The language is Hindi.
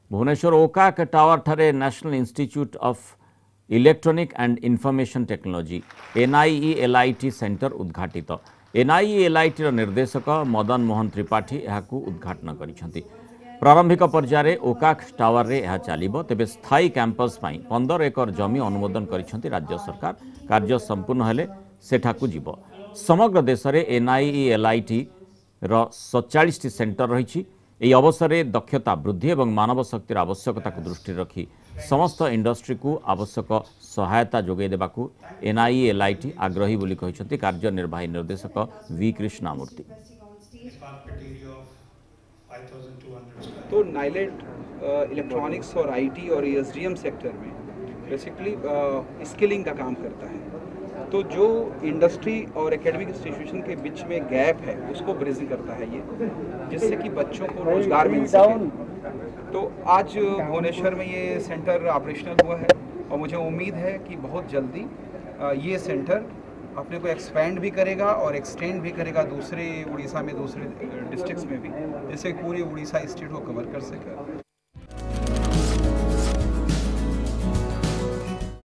भुवनेश्वर ओकाक टावर ठारे national institute of electronic and information technology NIELIT centre उद्घाटित। NIELIT निर्देशक मदन मोहन त्रिपाठी यहां उद्घाटन करिसेंति। प्रारंभिक पर्यायर ओकाक टावर रे यह चलिबो। तेबे स्थायी कैंपस 15 एकर जमी अनुमोदन करिसेंति राज्य सरकार। कार्य संपूर्ण हेले सेठाकू जीवो। समग्र देश में NIELIT रो 47 सेंटर रही। यह अवसर में दक्षता वृद्धि और मानव शक्तिर आवश्यकता को दृष्टि रखी समस्त इंडस्ट्री को आवश्यक सहायता जोगाई देबाकू NIELIT आग्रही बोली कहिसेंति कार्यनिर्वाही निर्देशक V कृष्णामूर्ति। तो नाइलेट इलेक्ट्रॉनिक्स और IT और ESDM सेक्टर में बेसिकली स्किलिंग का काम करता है। तो जो इंडस्ट्री और एकेडमिक इंस्टीट्यूशन के बीच में गैप है उसको ब्रिज करता है ये, जिससे कि बच्चों को रोजगार मिल सके। तो आज भुवनेश्वर में ये सेंटर ऑपरेशनल हुआ है और मुझे उम्मीद है कि बहुत जल्दी ये सेंटर अपने को एक्सपेंड भी करेगा और एक्सटेंड भी करेगा दूसरे उड़ीसा में, दूसरे डिस्ट्रिक्ट्स में भी, जिससे पूरी उड़ीसा स्टेट को कवर कर सके।